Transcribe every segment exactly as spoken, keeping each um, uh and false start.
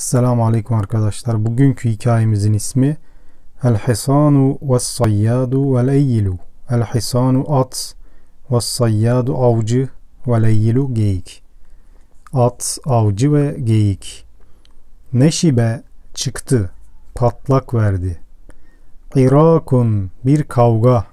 Selamun Aleyküm arkadaşlar. Bugünkü hikayemizin ismi El-Hisanu ve-Sayyadu vel-Eyyilu. El-Hisanu at, ve-Sayyadu avcı, vel-Eyyilu geyik. At, avcı ve geyik. Neşibe çıktı, patlak verdi. İrakun bir kavga.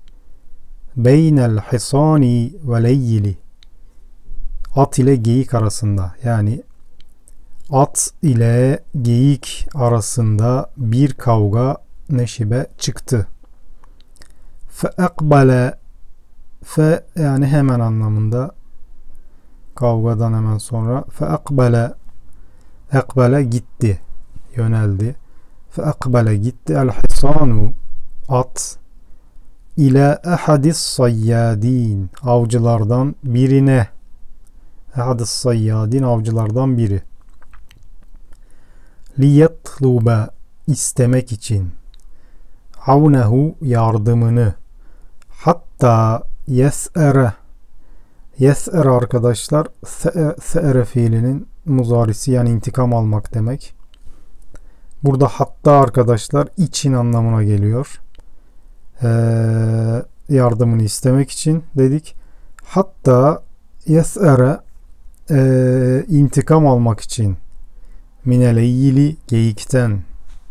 Beynel-Hisani vel-Eyyili. At ile geyik arasında, yani at ile geyik arasında bir kavga neşibe çıktı. Fe ekbale, fe yani hemen anlamında, kavgadan hemen sonra. Fe ekbele, ekbele gitti, yöneldi. Fe ekbele gitti. El hisanu at ile ehadis sayyadin, avcılardan birine. Ehadis sayyadin, avcılardan biri. Liyetluba, istemek için. Avnehu, yardımını. Hatta yes'ere, yes'ere arkadaşlar se'ere fiilinin muzarisi, yani intikam almak demek. Burada hatta arkadaşlar için anlamına geliyor. Ee, yardımını istemek için dedik. Hatta yes'ere e, intikam almak için. Minel-Eyyili, geyikten.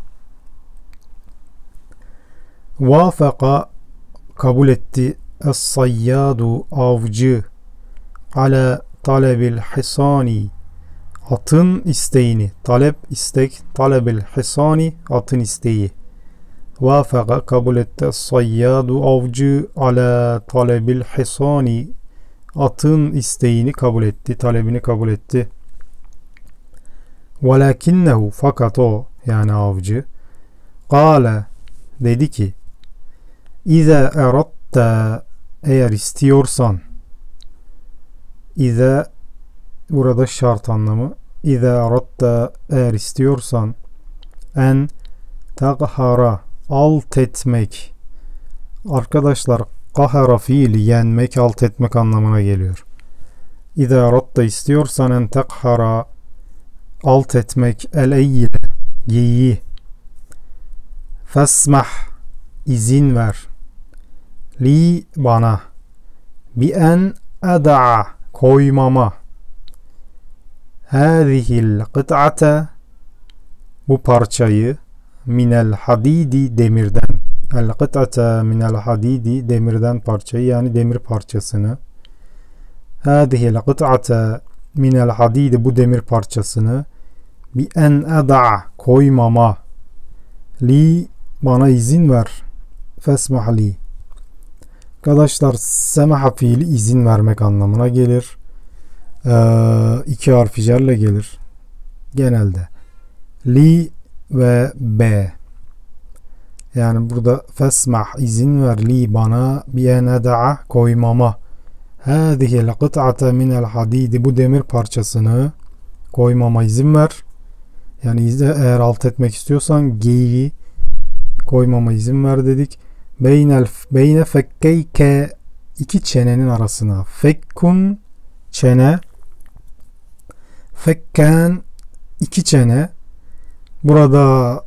Vafaka, kabul etti. Es-Sayyadu, avcı. Ala talebil hisani, atın isteğini. Talep, istek. Talebil hisani, atın isteği. Vafaka, kabul etti. Es-Sayyadu, avcı. Ala talebil hisani, atın isteğini kabul etti. Talebini kabul etti. Velakinnehu, fakat o, yani avcı, kâle, dedi ki, İze eratta, eğer istiyorsan, İze, burada şart anlamı, İze eratta, eğer istiyorsan, en teghara, alt etmek. Arkadaşlar, kahara fiili yenmek, alt etmek anlamına geliyor. İze eratta, istiyorsan, en teghara, alt etmek, el-eyyile, geyiği. Fesmah, izin ver. Li, bana. Bi en eda'a, koymama. Hâzihil kıt'ate, bu parçayı, minel hadidi, demirden. El kıt'ate minel hadidi, demirden parçayı, yani demir parçasını. Hâzihil kıt'ate minel hadidi, bu demir parçasını. Bi en eda'a, koymama. Li, bana izin ver. Fesmah li. Arkadaşlar, semaha fiili izin vermek anlamına gelir. Ee, iki harfi cerle gelir genelde. Li ve be. Yani burada fesmah, izin ver, li, bana, bi en eda'a, koymama. Hâzihil kıt'ate minel hadidi, bu demir parçasını koymama izin ver. Yani eğer alt etmek istiyorsan geyiği koymama izin ver dedik. Beynel beyne fekkeyke, iki çenenin arasına. Fekkun, çene. Fekken, iki çene. Burada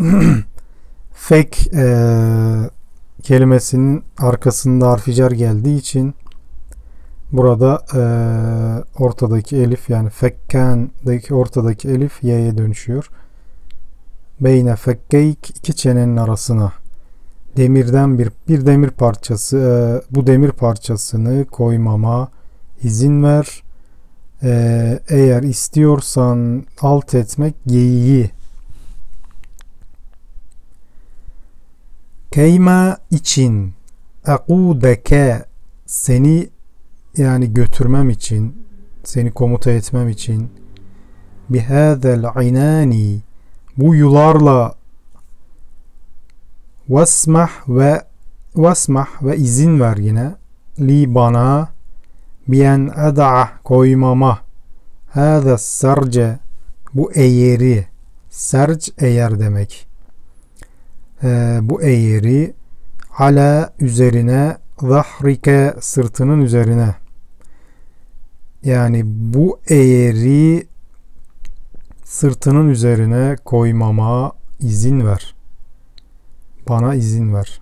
fek e, kelimesinin arkasında harfi cer geldiği için burada e, ortadaki elif, yani fekken'deki ortadaki elif y'ye dönüşüyor. Beyne fekkeyk, iki çenenin arasına. Demirden bir bir demir parçası, e, bu demir parçasını koymama izin ver. E, eğer istiyorsan alt etmek, geyiği. Keyma, için. Ekudeke, seni, yani götürmem için, seni komuta etmem için. Bihâzel inâni, bu yularla. Vesmah ve vesmah ve izin ver yine. Li, bana. Bien eda'a, koymama. Hâze serce, bu eğeri. Serc, eğer demek. Ee, bu eğeri. Ala, üzerine. Zahrike, sırtının üzerine. Yani bu eğeri Sırtının üzerine koymama izin ver. Bana izin ver.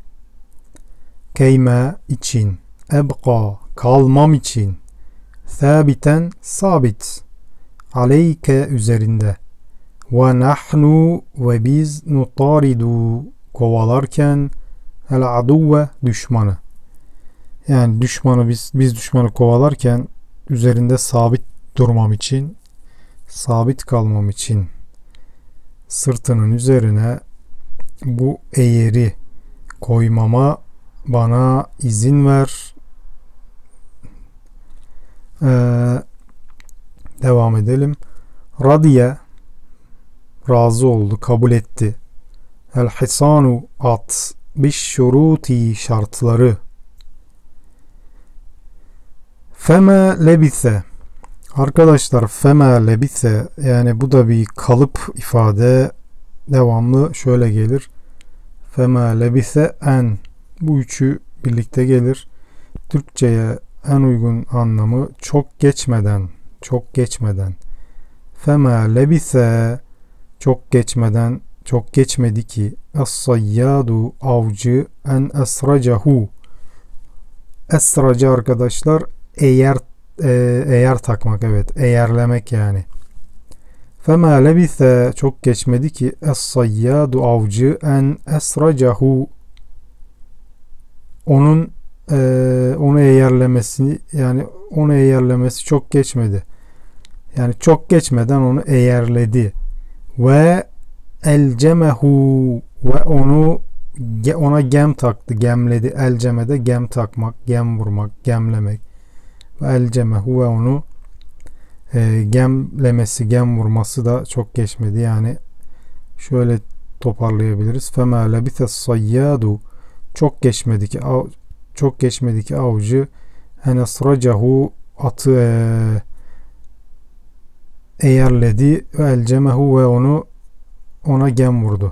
Keyme için. Ebqa kalmam için. Sabiten sabit. Aleyke üzerinde. Ve nahnu ve biz nutaridu kovalarken el aduve düşmanı. Yani düşmanı biz biz düşmanı kovalarken üzerinde sabit durmam için, sabit kalmam için sırtının üzerine bu eğeri koymama bana izin ver. Ee, devam edelim. Radiye razı oldu, kabul etti. El hisanu at biş şuruti şartları. Feme lebise. Arkadaşlar feme lebise yani bu da bir kalıp ifade, devamlı şöyle gelir. Feme lebise en. Bu üçü birlikte gelir. Türkçe'ye en uygun anlamı çok geçmeden, çok geçmeden. Feme lebise çok geçmeden, çok geçmedi ki es-sayyadu avcı en esracahu. Esraca arkadaşlar eğer e, eğer takmak, evet, eğerlemek yani. Fema lebise çok geçmedi ki es-sayyadu avcı en esracahu onun e, onu eğerlemesi, yani onu eğerlemesi çok geçmedi. Yani çok geçmeden onu eğerledi. Ve elcemehu ve onu ona gem taktı, gemledi. Elcemede gem takmak, gem vurmak, gemlemek. Ve elcemehu ve onu e, gemlemesi, gem vurması da çok geçmedi. Yani şöyle toparlayabiliriz. Fema lebithes sayyadu çok geçmedi ki av, çok geçmedi ki avcı en esracahu atı e, eğerledi ve elcemehu ve onu ona gem vurdu.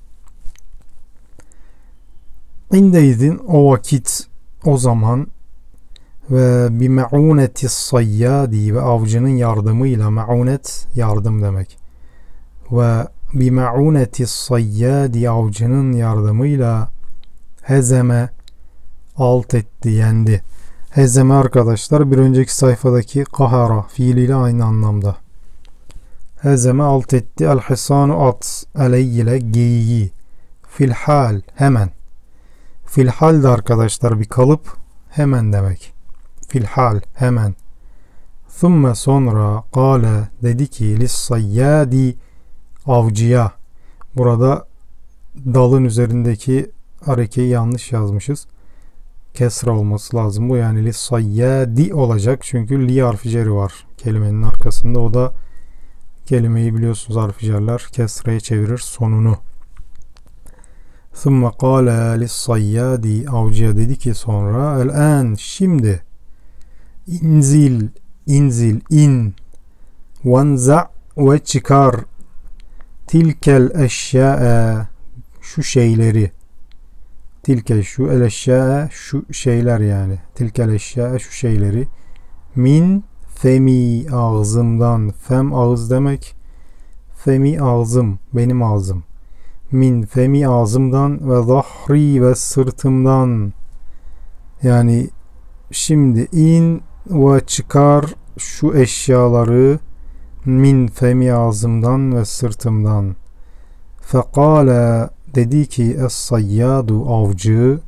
İndeydin o vakit, o zaman ve bi ma'uneti sayyadi ve avcının yardımıyla, ma'unet yardım demek. Ve bi ma'uneti sayyadi avcının yardımıyla hezeme alt etti, yendi. Hezeme arkadaşlar bir önceki sayfadaki kahara fiiliyle aynı anlamda. Hezeme alt etti. El hisanu at. Aley ile geyiği. Filhal hemen. Filhal de arkadaşlar bir kalıp, hemen demek. Filhal hemen. Thumme sonra kâle dedi ki lissayyadi avcıya. Burada dalın üzerindeki harekeyi yanlış yazmışız. Kesra olması lazım bu, yani lissayyadi olacak çünkü li harfi ceri var kelimenin arkasında. O da kelimeyi biliyorsunuz harfi cerler kesraya çevirir sonunu. Thumme kâle lissayyadi avcıya dedi ki sonra el-an şimdi inzil inzil in vanza ve çıkar tilkel eşya'e şu şeyleri, tilke şu el eşya'e şu şeyler, yani tilkel eşya'e şu şeyleri min femi ağzımdan, fem ağız demek, femi ağzım benim ağzım, min femi ağzımdan ve zahri ve sırtımdan, yani şimdi in ve çıkar şu eşyaları min femi ağzımdan ve sırtımdan. Fekale dedi ki es-sayyadu avcı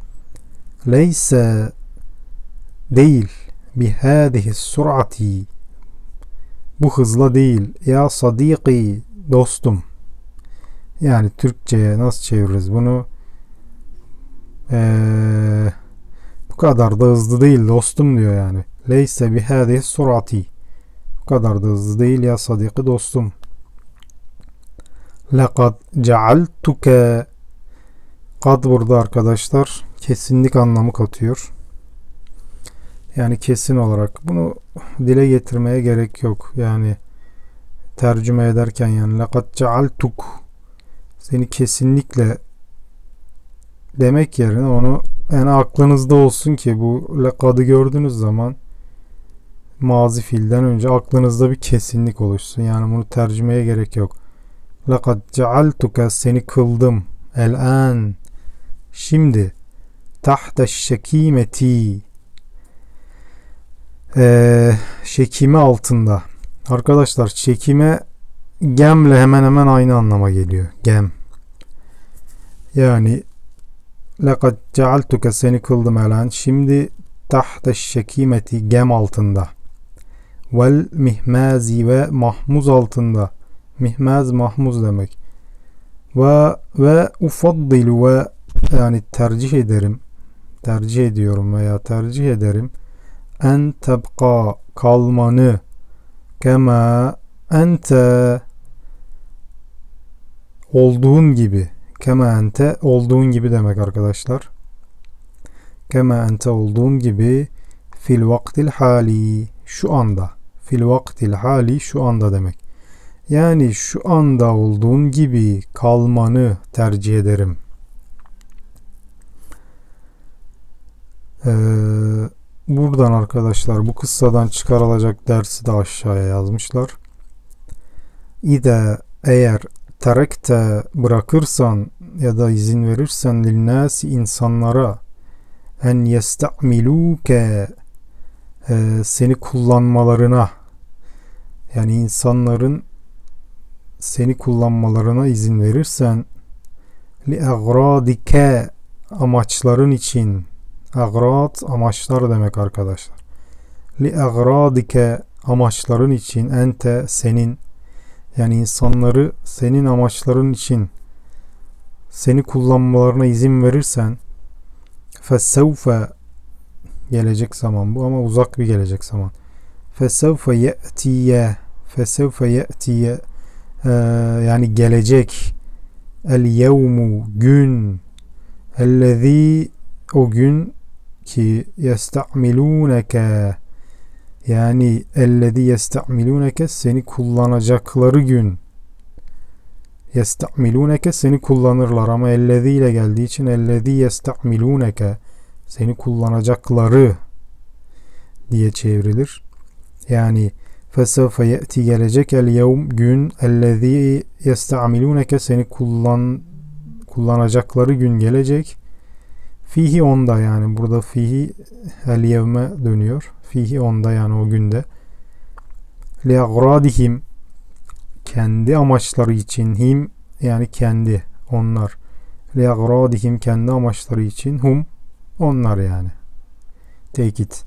leyse değil bihâdihi sur'ati bu hızla değil ya sadiki dostum. Yani Türkçe'ye nasıl çeviririz bunu? Ee, bu kadar da hızlı değil dostum diyor yani. Leyse bihâdihi sur'ati bu kadar da hızlı değil ya sadiki dostum. Lekad cealtuke kad burada arkadaşlar kesinlik anlamı katıyor. Yani kesin olarak bunu dile getirmeye gerek yok. Yani tercüme ederken yani lekad cealtuk seni kesinlikle demek yerine onu yani aklınızda olsun ki bu lekad'ı gördüğünüz zaman mazi fiilden önce aklınızda bir kesinlik oluşsun. Yani bunu tercümeye gerek yok. Laqad cealtuke, seni kıldım. El-an, şimdi. Tahta şekimeti, ee, şekime altında. Arkadaşlar şekime gemle hemen hemen aynı anlama geliyor. Gem. Yani laqad cealtuke, seni kıldım el-an, şimdi. Tahta şekimeti, gem altında. Vel mihmazi, ve mahmuz altında. Mihmaz mahmuz demek. Ve ve ufaddilu, ve yani tercih ederim. Tercih ediyorum veya tercih ederim. En tebqa, kalmanı. Kema ente, olduğun gibi. Kema ente, olduğun gibi demek arkadaşlar. Kema ente, olduğun gibi. Fil vaktil hali, şu anda. Fil vaktil hali, şu anda demek. Yani şu anda olduğun gibi kalmanı tercih ederim. Ee, buradan arkadaşlar bu kıssadan çıkarılacak dersi de aşağıya yazmışlar. İde, eğer terekte, bırakırsan ya da izin verirsen, linnâsi, insanlara, en yesta'miluke, e, seni kullanmalarına, yani insanların seni kullanmalarına izin verirsen, li agradike, amaçların için. Agrad, amaçlar demek arkadaşlar. Li agradike, amaçların için. Ente, senin, yani insanları senin amaçların için seni kullanmalarına izin verirsen, fesevfe, gelecek zaman bu ama uzak bir gelecek zaman. Fesevfe ye'tiye, fesevfe ye'tiye, ee, yani gelecek. El yevmu, gün. Ellezî, o gün ki yesta'milûneke, yani ellezî yesta'milûneke, seni kullanacakları gün. Yesta'milûneke, seni kullanırlar ama ellezî ile geldiği için ellezî yesta'milûneke, seni kullanacakları diye çevrilir. Yani fesevfe ye'ti, gelecek, el yevm, gün, ellezî yesta'milûneke, seni kullan kullanacakları gün gelecek. Fihi, onda, yani burada fihi el yevme dönüyor. Fihi, onda, yani o günde. Li agradihim, kendi amaçları için. Him, yani kendi, onlar. Li agradihim, kendi amaçları için. Hum, onlar yani. Take it.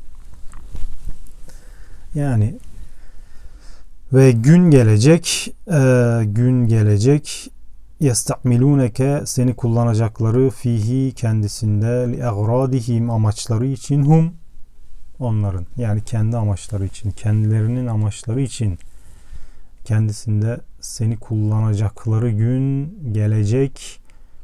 Yani ve gün gelecek, e, gün gelecek. Yesta'milûneke, seni kullanacakları, fihi, kendisinde, li agradihim, amaçları için, hum, onların, yani kendi amaçları için, kendilerinin amaçları için kendisinde seni kullanacakları gün gelecek.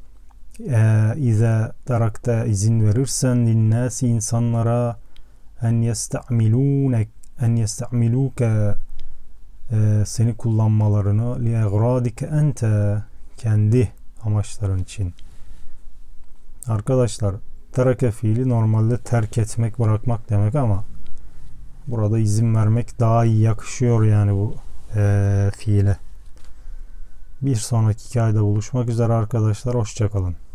İze tarakta, izin verirsen, linnâsi, insanlara, en yesta'milûnek, en yesta'milûke, seni kullanmalarını, li agradike ente, kendi amaçların için. Arkadaşlar tereke fiili normalde terk etmek, bırakmak demek ama burada izin vermek daha iyi yakışıyor yani bu e, fiile. Bir sonraki hikayede buluşmak üzere arkadaşlar. Hoşça kalın.